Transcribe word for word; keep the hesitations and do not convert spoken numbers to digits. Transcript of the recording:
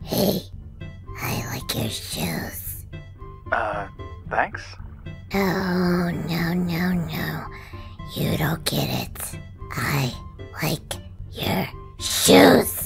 Hey, I like your shoes. Uh, thanks? Oh, no, no, no. You don't get it. I like your shoes.